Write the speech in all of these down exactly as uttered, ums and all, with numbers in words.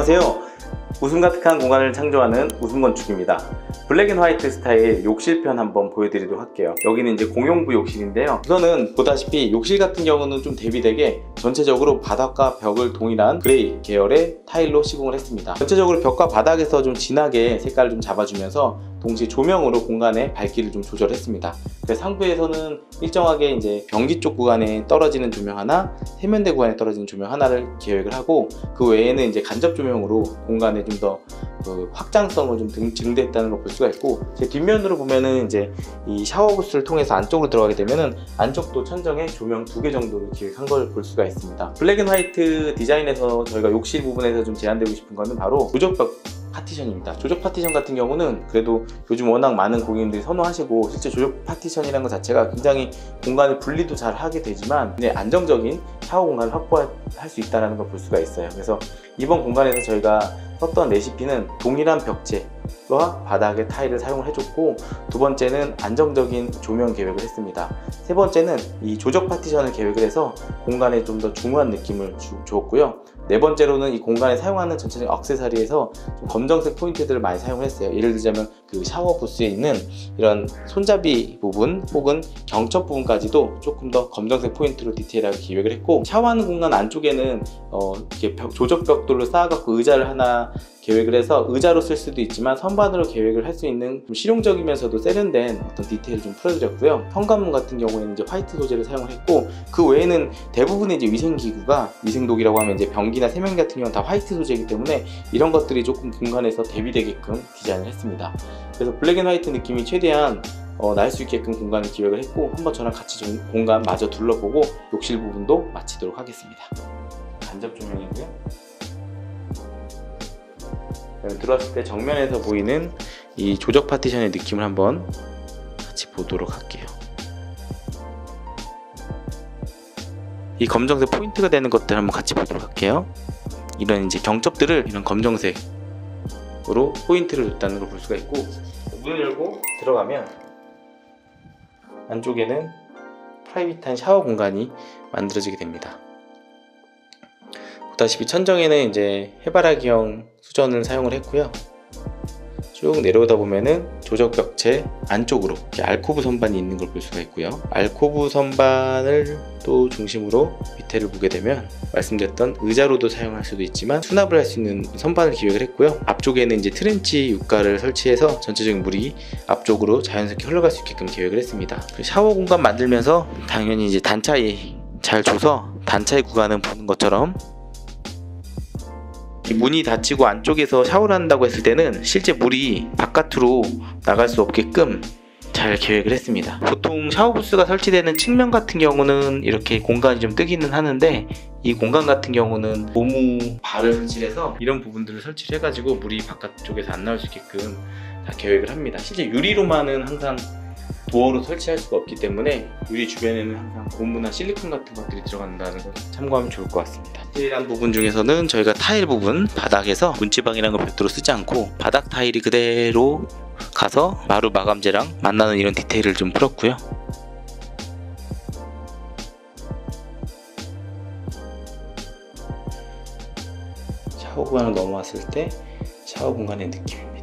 안녕하세요. 웃음 가득한 공간을 창조하는 웃음건축입니다. 블랙 앤 화이트 스타일 욕실편 한번 보여드리도록 할게요. 여기는 이제 공용부 욕실인데요. 우선은 보다시피 욕실 같은 경우는 좀 대비되게 전체적으로 바닥과 벽을 동일한 그레이 계열의 타일로 시공을 했습니다. 전체적으로 벽과 바닥에서 좀 진하게 색깔을 좀 잡아주면서 동시에 조명으로 공간의 밝기를 좀 조절했습니다. 그래서 상부에서는 일정하게 이제 변기 쪽 구간에 떨어지는 조명 하나, 세면대 구간에 떨어지는 조명 하나를 계획을 하고, 그 외에는 이제 간접 조명으로 공간에 좀 더 그 확장성을 좀 증대했다는 걸 볼 수가 있고, 제 뒷면으로 보면은 이제 이 샤워 부스를 통해서 안쪽으로 들어가게 되면은 안쪽도 천정에 조명 두 개 정도를 기획한 걸 볼 수가 있습니다. 블랙 앤 화이트 디자인에서 저희가 욕실 부분에서 좀 제안되고 싶은 거는 바로 조적벽 파티션입니다. 조적 파티션 같은 경우는 그래도 요즘 워낙 많은 고객님들이 선호하시고, 실제 조적 파티션이라는 것 자체가 굉장히 공간을 분리도 잘 하게 되지만 안정적인 샤워 공간을 확보할 수 있다는 걸 볼 수가 있어요. 그래서 이번 공간에서 저희가 썼던 레시피는 동일한 벽체와 바닥에 타일을 사용을 해줬고, 두 번째는 안정적인 조명 계획을 했습니다. 세 번째는 이 조적 파티션을 계획을 해서 공간에 좀 더 중후한 느낌을 주, 주었고요. 네 번째로는 이 공간에 사용하는 전체적인 액세서리에서 좀 검정색 포인트들을 많이 사용을 했어요. 예를 들자면 그 샤워 부스에 있는 이런 손잡이 부분 혹은 경첩 부분까지도 조금 더 검정색 포인트로 디테일하게 기획을 했고, 샤워하는 공간 안쪽에는 어 이렇게 벽, 조적 벽돌로 쌓아갖고 의자를 하나 계획을 해서 의자로 쓸 수도 있지만 선반으로 계획을 할 수 있는 좀 실용적이면서도 세련된 어떤 디테일을 좀 풀어드렸고요. 현관문 같은 경우에는 이제 화이트 소재를 사용을 했고, 그 외에는 대부분의 이제 위생기구가, 위생독이라고 하면 이제 변기나 세면기 같은 경우는 다 화이트 소재이기 때문에 이런 것들이 조금 공간에서 대비되게끔 디자인을 했습니다. 그래서 블랙 앤 화이트 느낌이 최대한 어, 날 수 있게끔 공간을 기획을 했고, 한번 저랑 같이 좀 공간 마저 둘러보고 욕실 부분도 마치도록 하겠습니다. 간접 조명이고요. 들어왔을 때 정면에서 보이는 이 조적 파티션의 느낌을 한번 같이 보도록 할게요. 이 검정색 포인트가 되는 것들 한번 같이 보도록 할게요. 이런 이제 경첩들을 이런 검정색으로 포인트를 줬다는 걸 볼 수가 있고, 문을 열고 들어가면 안쪽에는 프라이빗한 샤워 공간이 만들어지게 됩니다. 보다시피 천정에는 이제 해바라기형 수전을 사용을 했고요. 쭉 내려오다 보면은 조적 벽체 안쪽으로 이렇게 알코브 선반이 있는 걸 볼 수가 있고요. 알코브 선반을 또 중심으로 밑에를 보게 되면 말씀드렸던 의자로도 사용할 수도 있지만 수납을 할 수 있는 선반을 기획을 했고요. 앞쪽에는 이제 트렌치 육가를 설치해서 전체적인 물이 앞쪽으로 자연스럽게 흘러갈 수 있게끔 계획을 했습니다. 샤워 공간 만들면서 당연히 이제 단차에 잘 줘서 단차의 구간은 보는 것처럼 문이 닫히고 안쪽에서 샤워를 한다고 했을 때는 실제 물이 바깥으로 나갈 수 없게끔 잘 계획을 했습니다. 보통 샤워부스가 설치되는 측면 같은 경우는 이렇게 공간이 좀 뜨기는 하는데, 이 공간 같은 경우는 고무 발을 설치해서 이런 부분들을 설치를 해가지고 물이 바깥쪽에서 안 나올 수 있게끔 다 계획을 합니다. 실제 유리로만은 항상 도어로 설치할 수가 없기 때문에 유리 주변에는 항상 고무나 실리콘 같은 것들이 들어간다는 걸 참고하면 좋을 것 같습니다. 디테일한 부분 중에서는 저희가 타일 부분 바닥에서 문지방이라는 걸 별도로 쓰지 않고 바닥 타일이 그대로 가서 마루 마감재랑 만나는 이런 디테일을 좀 풀었고요. 샤워 공간을 넘어왔을 때 샤워 공간의 느낌입니다.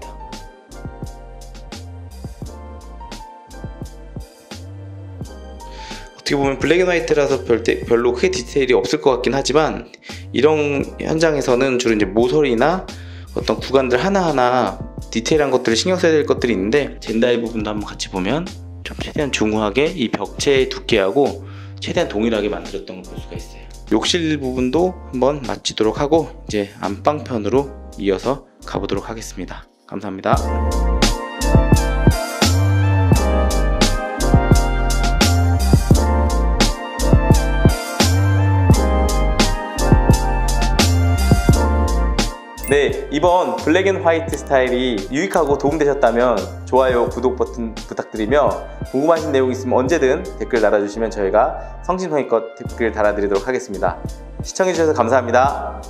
어떻게 보면 블랙 앤 화이트라서 별로 크게 디테일이 없을 것 같긴 하지만, 이런 현장에서는 주로 이제 모서리나 어떤 구간들 하나하나 디테일한 것들을 신경 써야 될 것들이 있는데, 젠다이 부분도 한번 같이 보면 좀 최대한 중후하게 이 벽체의 두께하고 최대한 동일하게 만들었던 걸 볼 수가 있어요. 욕실 부분도 한번 마치도록 하고 이제 안방편으로 이어서 가보도록 하겠습니다. 감사합니다. 네, 이번 블랙 앤 화이트 스타일이 유익하고 도움되셨다면 좋아요, 구독 버튼 부탁드리며, 궁금하신 내용 있으면 언제든 댓글 달아주시면 저희가 성심성의껏 댓글 달아드리도록 하겠습니다. 시청해주셔서 감사합니다.